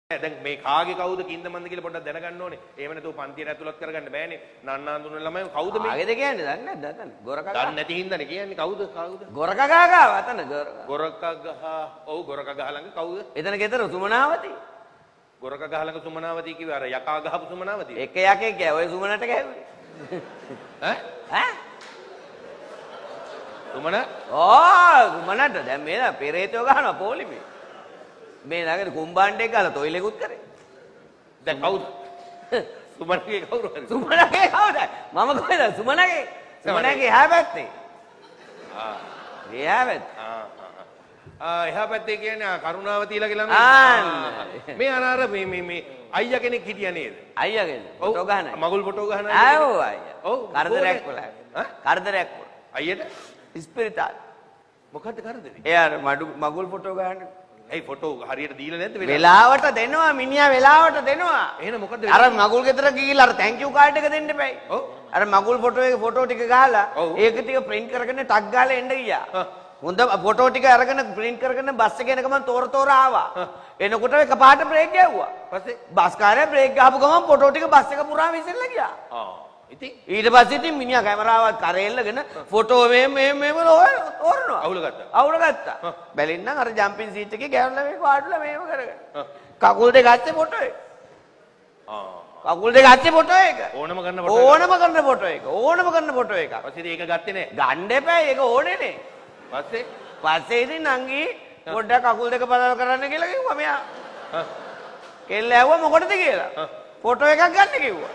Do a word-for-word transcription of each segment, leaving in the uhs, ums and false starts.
දැන් මේ කාගේ කවුද කින්ද මන්ද කියලා පොඩ්ඩක් දැනගන්න ඕනේ. එහෙම නැතුව පන්තියට ඇතුළත් කරගන්න බෑනේ. නන්නාඳුන ළමයි කවුද මේ? ආගෙද කියන්නේ දන්නේ නැද්ද අතන? ගොරකගා. දන්නේ නැති හින්දානේ කියන්නේ කවුද කවුද? ගොරකගා ගාව අතන ගොරකගා. ඔව් ගොරකගා ළඟ කවුද? එතන ගෙදර සුමනාවති. ගොරකගා ළඟ සුමනාවති කිව්වේ අර යකා ගහපු සුමනාවති. එක යකේ කිය ඔය සුමනට ගැහුවේ. ඈ? ඈ? සුමන? ඕ සුමනට දැන් මේ පෙරේතෝ ගහනවා පොලිමේ. මේ ළඟට කුම්බාණ්ඩයක් ගාලා තොইলෙකුත් කරේ. දැන් කවුද? සුමනගේ කවුරු හරි. සුමනගේ කවුද? මම කොහෙද? සුමනගේ. සුමනගේ එහා පැත්තේ. ආ. එහා පැත්තේ. ආ ආ. එහා පැත්තේ කියන්නේ කරුණාවතිලා කියලා ළමයි. මේ අර අර මේ මේ මේ අයියා කෙනෙක් හිටියා නේද? අයියා කෙනෙක්. ෆොටෝ ගහන. මගුල් ෆොටෝ ගහන අයියා. ඔව් අයියා. ඔව්. කරදරයක් වුණා. ඈ? කරදරයක් වුණා. අයියට ඉස්පිරිතාල. මොකද්ද කරදරේ? එයාර මගුල් ෆොටෝ ගහන්න. ඇයි ෆොටෝ හරියට දීලා නැද්ද වෙලාවට දෙනවා මිනිහා වෙලාවට දෙනවා. එහෙනම් මොකද්ද අර මගුල් ගෙදර ගිහිල්ලා අර thank you card එක දෙන්න එපයි. ඔව්. අර මගුල් ෆොටෝ එක ෆොටෝ ටික ගහලා ඒක ටික print කරගෙන ටක් ගාලා එන්න ගියා. හොඳ ෆොටෝ ටික අරගෙන print කරගෙන බස් එකේ එන ගමන් තෝර තෝර ආවා. එනකොට එකපාරට බ්‍රේක් ගැහුවා. පස්සේ බස් කාර්යය බ්‍රේක් ගහපු ගමන් ෆොටෝ ටික බස් එක පුරාම ඉස්සෙල්ලා ගියා. ආ. ඉතින් ඊට පස්සේ ඉතින් මිනිහා කැමරාවත් කරේල්ලගෙන ෆොටෝ මේ මේ මේ තෝරනවා. අවුල ගත්තා. අවුල ගත්තා. බැලින්නම් අර ජම්පින් සීට් එකේ ගෑනුලා මේ පාඩුලා මේව කරගෙන. කකුල් දෙක ඇත්තේ ෆොටෝ එක. ආ. කකුල් දෙක ඇත්තේ ෆොටෝ එක. ඕනම කරන ෆොටෝ එක. ඕනම කරන ෆොටෝ එක. ඕනම කරන ෆොටෝ එක. පස්සේ ඒක ගත්තේ නෑ. ගන්න එපා. ඒක ඕනේ නේ. පස්සේ පස්සේ ඉතින් නංගි පොඩ්ඩක් කකුල් දෙක බදල් කරන්න කියලා කිව්වා මෙයා. හා. කෙල්ල ඇහුවා මොකටද කියලා. ෆොටෝ එකක් ගන්න කිව්වා.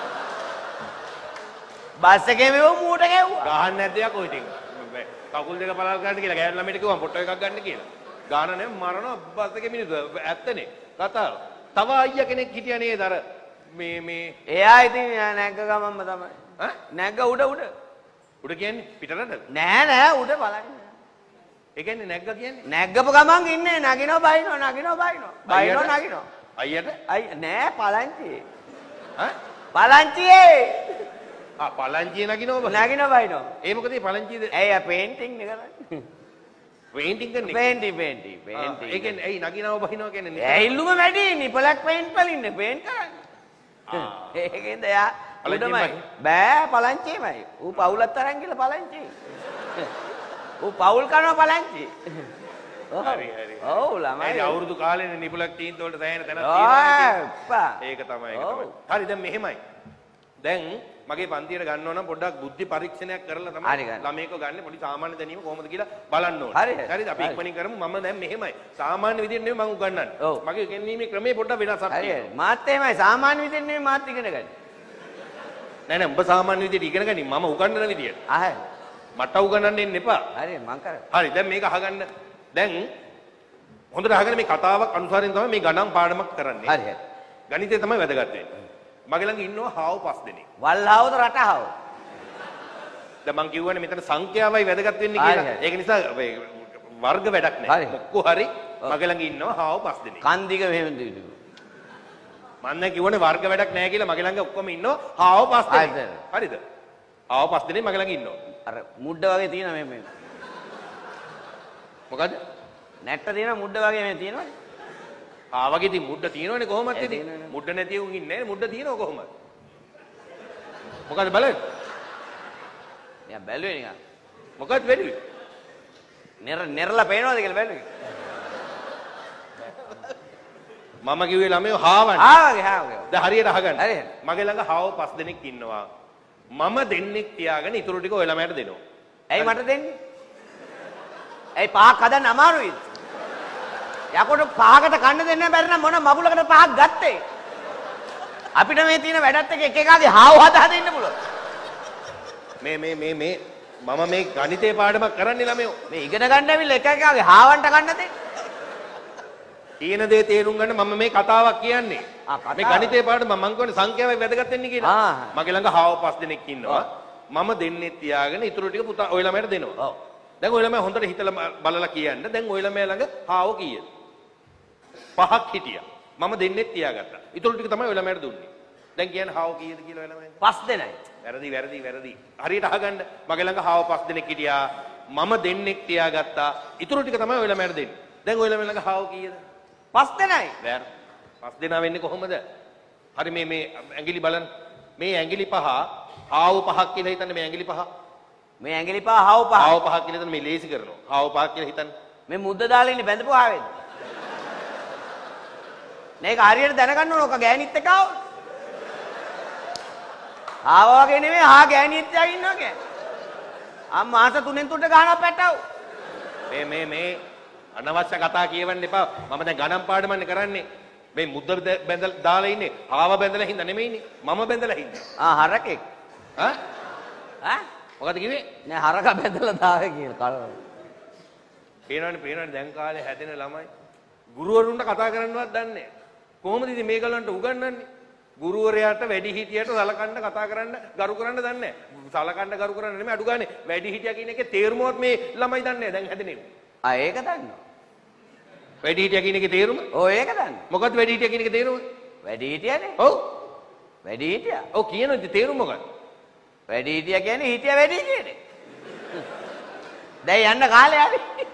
බස් එකේ මෙව මූට ගැව්වා. ගහන්න නැද්ද යකෝ ඉතින්. කකුල් දෙක පළල් ගන්න කියලා ගෑනු ළමයට කිව්වා ෆොටෝ එකක් ගන්න කියලා. ගාන නැහැ මරනවා බස් එකේ මිනිස්සු. ඇත්තනේ. කතාව. තව අයියා කෙනෙක් හිටියා නේද අර මේ මේ එයා ඉතින් නැග්ග ගමන්ම තමයි. ඈ? නැග්ග උඩ උඩ. උඩ කියන්නේ පිටරටද? නෑ නෑ උඩ බලන්න. ඒ කියන්නේ නැග්ග කියන්නේ? නැග්ගපු ගමන් ඉන්නේ නගිනවා බයිනවා නගිනවා බයිනවා. බයිනවා නගිනවා. අයියට? අය නෑ පලංචියේ. ඈ? පලංචියේ. ආ පලංචිය නගිනව නගිනව බයිනව. ඒ මොකද මේ පලංචියද? ඇයි ආ පේන්ටින් නේ කරන්නේ. පේන්ටින් කරන්නේ? Painting painting painting. ඒ කියන්නේ ඇයි නගිනව බහිනව කියන්නේ? ඇයිලුම වැඩි නිපලක් පේන්ට් වලින්නේ පේන්ට් කරන්නේ. ආ ඒකෙන්ද යා උඩමයි. බෑ පලංචියමයි. ඌ පවුලත් අරන් ගිහලා පලංචි. ඌ පවුල් කරනවා පලංචි. හරි හරි. ඔව් ළමයි. ඒ අවුරුදු කාලේනේ නිපලක් තීන්ත වලට සෑහෙන තැනක් තියෙනවා. ඒක තමයි ඒක තමයි. හරි දැන් මෙහෙමයි. දැන් මගේ පන්තියට ගන්න ඕන නම් පොඩ්ඩක් බුද්ධි පරීක්ෂණයක් කරලා තමයි ළමයෙක්ව ගන්න පොඩි සාමාන්‍ය දැනීම කොහොමද කියලා බලන්න ඕනේ. හරිද? අපි ඉක්මනින් කරමු. මම දැන් මෙහෙමයි. සාමාන්‍ය විදිහට නෙමෙයි මම උගන්වන්නේ. මගේ ඉගෙනීමේ ක්‍රමේ පොඩ්ඩක් වෙනසක් තියෙනවා. හරි. මාත් එහෙමයි. සාමාන්‍ය විදිහට නෙමෙයි මාත් ඉගෙන ගන්න. නෑ නෑ උඹ සාමාන්‍ය විදිහට ඉගෙන ගනි. මම උගන්වන විදිහට. ආහයි. මට උගන්වන්න එන්න එපා. හරි මං කරා. හරි දැන් මේක අහගන්න. දැන් හොඳට අහගෙන මේ කතාවක් අනුසාරයෙන් තමයි මේ ගණන් පාඩමක් කරන්නේ. හරි හරි. ගණිතය තමයි වැදගත් වෙන්නේ. මගේ ළඟ ඉන්නවා හාව පස් දෙනෙක්. වල්හාවද රටහාව? දැන් මං කියවනේ මෙතන සංඛ්‍යාවයි වැදගත් වෙන්නේ කියලා. ඒක නිසා වර්ග වැඩක් නැහැ. මොකෝ හරි මගේ ළඟ ඉන්නවා හාව පස් දෙනෙක්. කන්දික මෙහෙම දිනු. මම දැන් කියවනේ වර්ග වැඩක් නැහැ කියලා මගේ ළඟ ඔක්කොම ඉන්නවා හාව පස් දෙනෙක්. හරිද? හාව පස් දෙනෙක් මගේ ළඟ ඉන්නවා. අර මුඩ වගේ තියෙන මේ මේ. මොකද? නැට්ට තියෙන මුඩ වගේ මේ තියෙනවනේ. ආ වගේ ඉතින් මුඩ තියෙනවනේ කොහොමද ඉතින් මුඩ නැති උන් ඉන්නේ නැහැ මුඩ තියෙනව කොහොමද මොකද බලන්න යා බැලුවේ නිකන් මොකද වෙන්නේ නෙර නෙරලා පේනවද කියලා බැලුවේ මම කිව්වේ ළමයෝ හාවන්නේ හාවගේ හාවගේ දැන් හරියට අහගන්න මගේ ළඟ හාව පස් දෙනෙක් ඉන්නවා මම දෙන්නෙක් තියාගෙන ඊටු ටික ඔය ළමයට දෙනවා ඇයි මට දෙන්නේ ඇයි පහක් හදන්න අමාරුයිද යකොට පහකට කන්න දෙන්න බැරි නම් මොන මගුලකට පහක් ගත්තේ? අපිට මේ තියෙන වැඩත් එක එක එකාගේ හාව හදා දෙන්න පුළුවන්. මේ මේ මේ මේ මම මේ ගණිතේ පාඩමක් කරන්නේ ළමයෝ. මේ ඉගෙන ගන්න ඇවිල්ලා එක එකාගේ හාවන්ට ගන්න දෙන්න. තියෙන දේ තේරුම් ගන්න මම මේ කතාවක් කියන්නේ. මේ ගණිතේ පාඩම මම කියන්නේ සංඛ්‍යාවයි වැදගත් වෙන්නේ කියලා. මගේ ළඟ හාව පස් දෙනෙක් ඉන්නවා. මම දෙන්නේ තියාගෙන ඊටු ටික පුතා ඔය ළමයට දෙනවා. ඔව්. දැන් ඔය ළමයා හොඳට හිතලා බලලා කියන්න. දැන් ඔය ළමයා ළඟ හාව කීයද? පහක් හිටියා. මම දෙන්නෙත් තියාගත්තා. ඊටු ටික තමයි ඔය ළමයට දුන්නේ. දැන් කියන්නේ හාව කීයද කියලා ඔය ළමයා? පස් දෙනයි. වැරදි වැරදි වැරදි. හරියට අහගන්න. මගේ ළඟ හාව පස් දෙනෙක් හිටියා. මම දෙන්නෙක් තියාගත්තා. ඊටු ටික තමයි ඔය ළමයට දෙන්නේ. දැන් ඔය ළමයා ළඟ හාව කීයද? පස් දෙනයි. වැරදි. පස් දෙනා වෙන්නේ කොහොමද? හරි මේ මේ ඇඟිලි බලන්න. මේ ඇඟිලි පහ හාව පහක් කියලා හිතන්න මේ ඇඟිලි පහ. මේ ඇඟිලි පහ හාව පහ. හාව පහක් කියලා හිතන්න මේ ලේසි කරනවා. හාව පහක් කියලා හිතන්න. මේ මුද්ද දාලා ඉන්නේ බැඳපු ආවෙද? මේක හරියට දැනගන්න ඕන ඔක ගෑනිත් එක්ක ආවොත්. ආව වගේ නෙමෙයි හා ගෑනිත් එක්ක ඉන්නවා කියන්නේ. අම් මාස තුනෙන් තුනට ගහනවා පැටව. මේ මේ මේ අනවශ්‍ය කතා කියවන්න එපා. මම දැන් ගණන් පාඩමන්නේ කරන්නේ. මේ මුද්ද බැඳලා දාලා ඉන්නේ. ආව බැඳලා හින්දා නෙමෙයිනේ. මම බැඳලා හින්දා. ආ හරකෙක්. ඈ? ඈ? මොකද කිව්වේ? නෑ හරක බැඳලා දාවේ කියලා කලවල. පේනවනේ පේනවනේ දැන් කාලේ හැදෙන ළමයි ගුරුවරුන්ට කතා කරන්නවත් දන්නේ නැහැ. කොහොමද ඉතින් මේගොල්ලන්ට උගන්වන්නේ? ගුරුවරයාට වැඩි හිටියට සලකන්න කතා කරන්න ගරු කරන්න දන්නේ නැහැ. සලකන්න ගරු කරන්න නෙමෙයි අඩු ගානේ වැඩි හිටියා කියන එකේ තේරුමවත් මේ ළමයි දන්නේ නැහැ දැන් හැදෙන්නේ. ආ ඒක දන්නවා. වැඩි හිටියා කියන එකේ තේරුම? ඔව් ඒක දන්නවා. මොකක්ද වැඩි හිටියා කියන එකේ තේරුම? වැඩි හිටියානේ. ඔව්. වැඩි හිටියා. ඔව් කියනොත් තේරුම මොකක්ද? වැඩි හිටියා කියන්නේ හිටියා වැඩි කියන්නේ. දැන් යන්න කාලේ හරි.